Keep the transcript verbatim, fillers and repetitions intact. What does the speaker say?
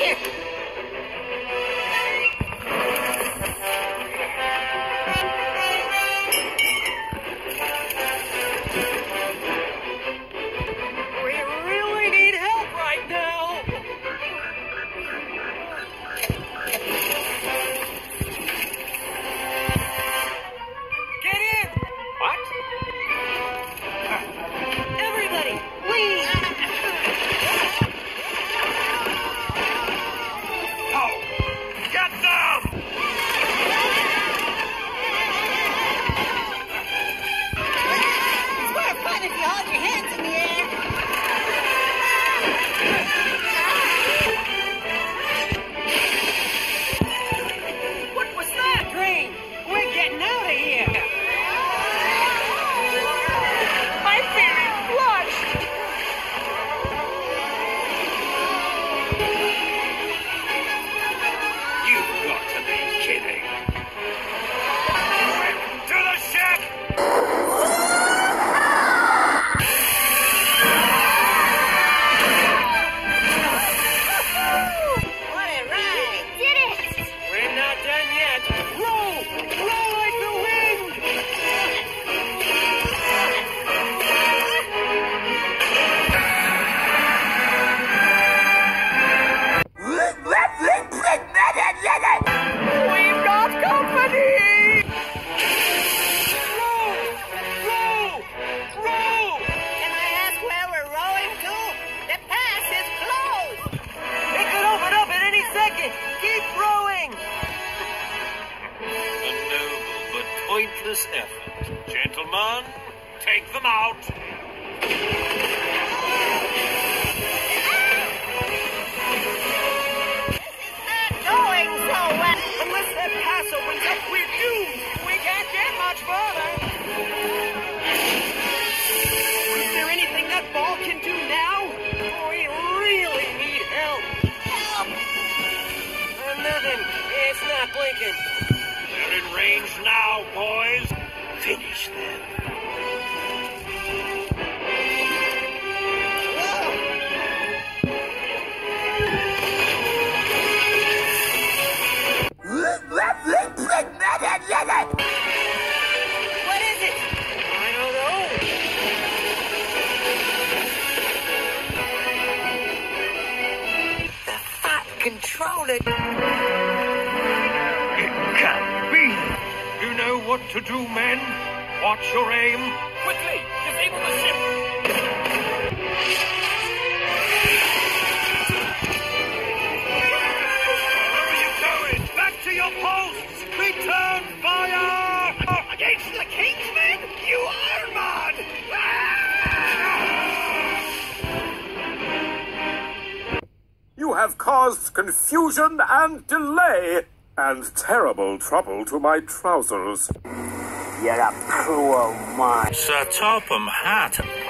Pointless effort. Gentlemen, take them out. Not going so well. Unless that pass opens up, we're doomed. We can't get much further. Is there anything that ball can do now? We really need help. Help! Uh, nothing. It's not blinking. They're in range now, boys. Finish them. What is it? I don't know. The fat control it. It can't be. You know what to do, men. Watch your aim. Quickly, disable the ship. Where are you going? Back to your posts. Return fire. Against the Kingsmen? You are mad. You have caused confusion and delay, and terrible trouble to my trousers. You're a cruel man. Sir Topham Hatt.